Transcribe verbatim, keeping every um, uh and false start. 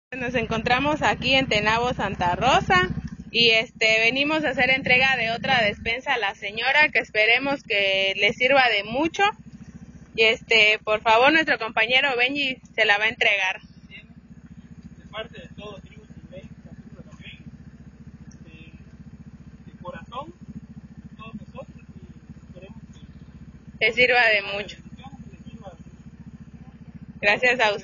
Nos encontramos aquí en Tenabo, Santa Rosa, y este venimos a hacer entrega de otra despensa a la señora, que esperemos que le sirva de mucho. Y este, por favor, nuestro compañero Benji se la va a entregar. De parte de todo Tribus y México, también, este, de corazón, de todos nosotros, y esperemos que le sirva de mucho. Gracias a usted.